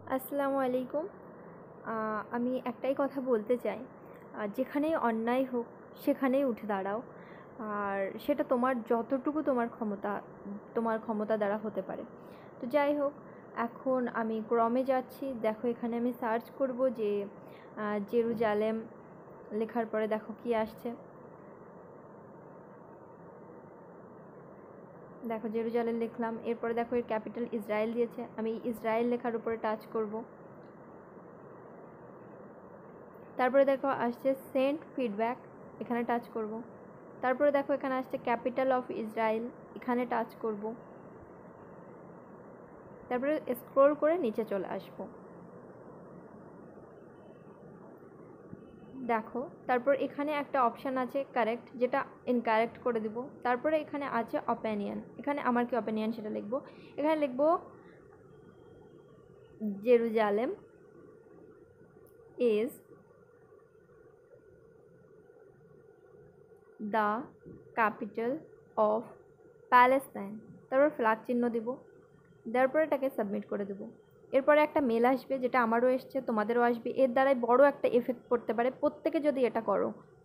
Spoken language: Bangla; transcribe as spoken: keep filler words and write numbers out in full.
আসসালামু আলাইকুম। আমি একটাই কথা বলতে চাই, যেখানেই অন্যায় হোক সেখানেই উঠে দাঁড়াও। আর সেটা তোমার যতটুকু তোমার ক্ষমতা তোমার ক্ষমতা দ্বারা হতে পারে। তো যাই হোক, এখন আমি ক্রমে যাচ্ছি। দেখো, এখানে আমি সার্চ করব যে জেরুজালেম লেখার পরে দেখো কি আসছে। দেখো, জেরুজালেম লিখলাম, এরপরে দেখো এর ক্যাপিটাল ইসরায়েল দিয়েছে। আমি ইসরায়েল লেখার উপরে টাচ করব। তারপরে দেখো আসছে সেন্ড ফিডব্যাক, এখানে টাচ করব। তারপরে দেখো এখানে আসছে ক্যাপিটাল অফ ইসরায়েল, এখানে টাচ করব। তারপরে স্ক্রল করে নিচে চলে আসব। দেখো, তারপর এখানে একটা অপশান আছে কারেক্ট, যেটা ইনকারেক্ট করে দিব। তারপরে এখানে আছে অপিনিয়ন, এখানে আমার কি অপিনিয়ন সেটা লিখব। এখানে লিখব Jerusalem is the capital of Palestine. তারপর ফ্ল্যাগ চিহ্ন দিব, দেওয়ার পরে এটাকে সাবমিট করে দেবো। এরপরে একটা মেল আসবে, যেটা আমারও এসছে, তোমাদেরও আসবে। এর দ্বারাই বড় একটা এফেক্ট পড়তে পারে প্রত্যেকে যদি এটা করো।